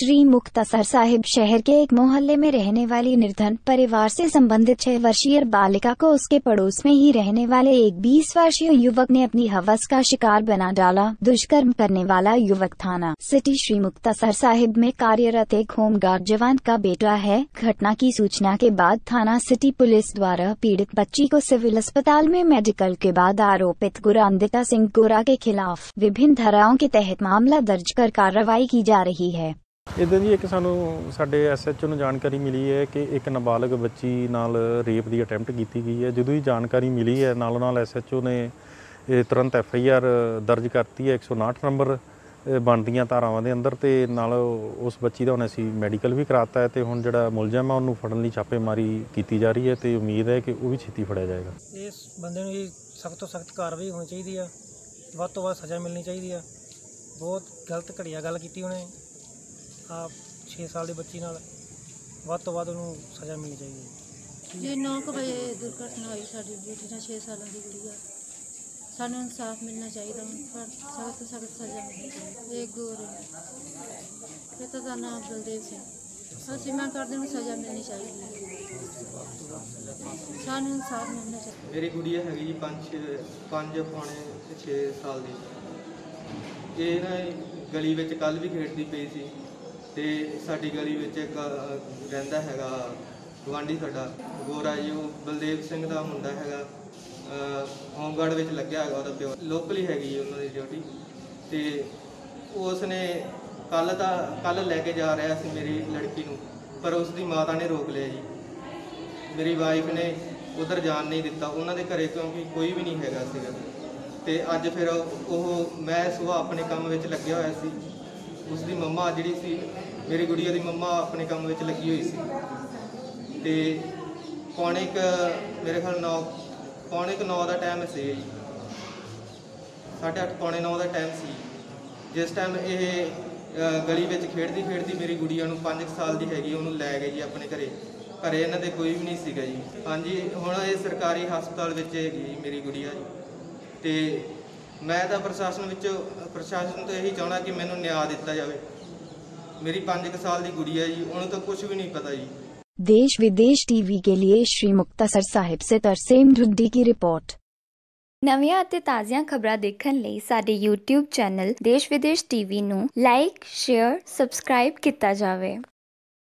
श्री मुक्तसर साहिब शहर के एक मोहल्ले में रहने वाली निर्धन परिवार से संबंधित 6 वर्षीय बालिका को उसके पड़ोस में ही रहने वाले एक 20 वर्षीय युवक ने अपनी हवस का शिकार बना डाला। दुष्कर्म करने वाला युवक थाना सिटी श्री मुक्तसर साहिब में कार्यरत एक होमगार्ड जवान का बेटा है। घटना की सूचना के बाद थाना सिटी पुलिस द्वारा पीड़ित बच्ची को सिविल अस्पताल में मेडिकल के बाद आरोपित गुरांदिता सिंह गोरा के खिलाफ विभिन्न धाराओं के तहत मामला दर्ज कर कार्रवाई की जा रही है। इधर जी एक सानू साडे SHO ਨੂੰ जानकारी मिली है कि एक नाबालग बच्ची नाल रेप की अटैम्प्ट की गई है। ਜਦੋਂ ही जानकारी मिली है नालों नाल SHO ने तुरंत FIR दर्ज करती है 159 नंबर ਬਣਦੀਆਂ ਧਾਰਾਵਾਂ ਦੇ ਅੰਦਰ ਤੇ ਨਾਲ ਉਸ ਬੱਚੀ ਦਾ ਹੁਣ ਅਸੀਂ ਮੈਡੀਕਲ ਵੀ ਕਰਾਤਾ ਹੈ ਤੇ ਹੁਣ ਜਿਹੜਾ ਮੁਲਜ਼ਮ ਆ ਉਹਨੂੰ ਫੜਨ ਲਈ ਛਾਪੇਮਾਰੀ ਕੀਤੀ ਜਾ ਰਹੀ ਹੈ ਤੇ ਉਮੀਦ ਹੈ ਕਿ ਉਹ ਵੀ ਛੇਤੀ ਫੜਿਆ ਜਾਏਗਾ। ਇਸ ਬੰਦੇ ਨੂੰ ਜੀ ਸਖਤ ਤੋਂ ਸਖਤ ਕਾਰਵਾਈ ਹੋਣੀ ਚਾਹੀਦੀ ਆ, ਵੱਧ ਤੋਂ ਵੱਧ ਸਜ਼ਾ ਮਿਲਣੀ ਚਾਹੀਦੀ ਆ। ਬਹੁਤ ਗਲਤ ਘਟੀਆ ਗੱਲ ਕੀਤੀ ਉਹਨੇ ਆ 6 ਸਾਲ ਦੀ ਬੱਚੀ ਨਾਲ, ਵੱਧ ਤੋਂ ਵੱਧ ਉਹਨੂੰ ਸਜ਼ਾ ਮਿਲਣੀ ਚਾਹੀਦੀ ਹੈ। ਜੀ 9 ਵਜੇ ਦੁਰਘਟਨਾ ਹੋਈ ਸਾਡੀ ਬੇਟੀ ਨਾਲ 6 ਸਾਲਾਂ ਦੀ ਕੁੜੀ ਆ। ਸਾਨੂੰ ਇਨਸਾਫ ਮਿਲਣਾ ਚਾਹੀਦਾ, ਪਰ ਸਖਤ ਤੋਂ ਸਖਤ ਸਜ਼ਾ ਮਿਲਣੀ ਚਾਹੀਦੀ। ਇਹ ਗੋਰੇ ਪਿਤਾ ਦਾ ਨਾਮ ਬਲਦੇਵ ਸਿੰਘ। ਅਸੀਂ ਮੰਗ ਕਰਦੇ ਹਾਂ ਸਜ਼ਾ ਮਿਲਣੀ ਚਾਹੀਦੀ, ਸਾਨੂੰ ਇਨਸਾਫ ਮਿਲਣਾ ਚਾਹੀਦਾ। ਮੇਰੀ ਗੁੜੀਆ ਹੈਗੀ ਜੀ 5 ਪੌਣੇ 6 ਸਾਲ ਦੀ। ਇਹ ਨਾ ਗਲੀ ਵਿੱਚ ਕੱਲ੍ਹ ਵੀ ਖੇਡਦੀ ਪਈ ਸੀ ਤੇ ਸਾਡੀ ਗਲੀ ਵਿੱਚ ਇੱਕ ਰਹਿੰਦਾ ਹੈਗਾ ਗੁਆਂਢੀ ਸਾਡਾ ਗੋਰਾ ਜੀ, ਉਹ ਬਲਦੇਵ ਸਿੰਘ ਦਾ ਮੁੰਡਾ ਹੈਗਾ, ਹੋਮਗਾਰਡ ਵਿੱਚ ਲੱਗਿਆ ਹੈਗਾ। ਉਹਦਾ ਪਿਓ ਲੋਕਲ ਹੀ ਹੈਗੀ ਉਹਨਾਂ ਦੀ ਡਿਊਟੀ ਤੇ ਉਸ ਨੇ ਕੱਲ੍ਹ ਲੈ ਕੇ ਜਾ ਰਿਹਾ ਸੀ ਮੇਰੀ ਲੜਕੀ ਨੂੰ, ਪਰ ਉਸ ਦੀ ਮਾਤਾ ਨੇ ਰੋਕ ਲਿਆ ਜੀ। ਮੇਰੀ ਵਾਈਫ ਨੇ ਉੱਧਰ ਜਾਣ ਨਹੀਂ ਦਿੱਤਾ ਉਹਨਾਂ ਦੇ ਘਰੇ, ਕਿਉਂਕਿ ਕੋਈ ਵੀ ਨਹੀਂ ਹੈਗਾ ਸੀਗਾ। ਤੇ ਅੱਜ ਫਿਰ ਮੈਂ ਸੁਬਾਹ ਆਪਣੇ ਕੰਮ ਵਿੱਚ ਲੱਗਿਆ ਹੋਇਆ ਸੀ। ਉਸ ਦੀ ਮੰਮਾ ਜਿਹੜੀ ਸੀ ਮੇਰੀ ਗੁੜੀਆ ਦੀ ਮੰਮਾ ਆਪਣੇ ਕੰਮ ਵਿੱਚ ਲੱਗੀ ਹੋਈ ਸੀ ਤੇ ਮੇਰੇ ਖਿਆਲ 9 ਦਾ ਟਾਈਮ ਸੀ ਜੀ, 8:30 ਪੌਣੇ 9 ਦਾ ਟਾਈਮ ਸੀ ਜਿਸ ਟਾਈਮ ਇਹ ਗਲੀ ਵਿੱਚ ਖੇਡਦੀ ਮੇਰੀ ਗੁੜੀਆ ਨੂੰ 5 ਸਾਲ ਦੀ ਹੈਗੀ ਉਹਨੂੰ ਲੈ ਗਏ ਜੀ ਆਪਣੇ ਘਰੇ ਇਹਨਾਂ ਦੇ ਕੋਈ ਵੀ ਨਹੀਂ ਸੀਗਾ ਜੀ। ਹਾਂਜੀ, ਹੁਣ ਇਹ ਸਰਕਾਰੀ ਹਸਪਤਾਲ ਵਿੱਚ ਹੈਗੀ ਜੀ ਮੇਰੀ ਗੁੜੀਆ ਜੀ। ਤੇ ਮੈਂ ਤਾਂ ਪ੍ਰਸ਼ਾਸਨ ਤੋਂ ਇਹੀ ਚਾਹੁੰਦਾ ਕਿ ਮੈਨੂੰ ਨਿਆਂ ਦਿੱਤਾ ਜਾਵੇ। मेरी 5 साल की गुड़िया जी, उन्हें तो कुछ भी नहीं पता जी। देश विदेश टीवी के लिए श्री मुक्तसर साहिब से तरसेम ढुड्डी की रिपोर्ट। ਨਵੀਆਂ ਅਤੇ ਤਾਜ਼ੀਆਂ ਖਬਰਾਂ ਦੇਖਣ ਲਈ ਸਾਡੇ YouTube ਚੈਨਲ ਦੇਸ਼ ਵਿਦੇਸ਼ ਟੀਵੀ ਨੂੰ ਲਾਈਕ, ਸ਼ੇਅਰ, ਸਬਸਕ੍ਰਾਈਬ ਕੀਤਾ ਜਾਵੇ।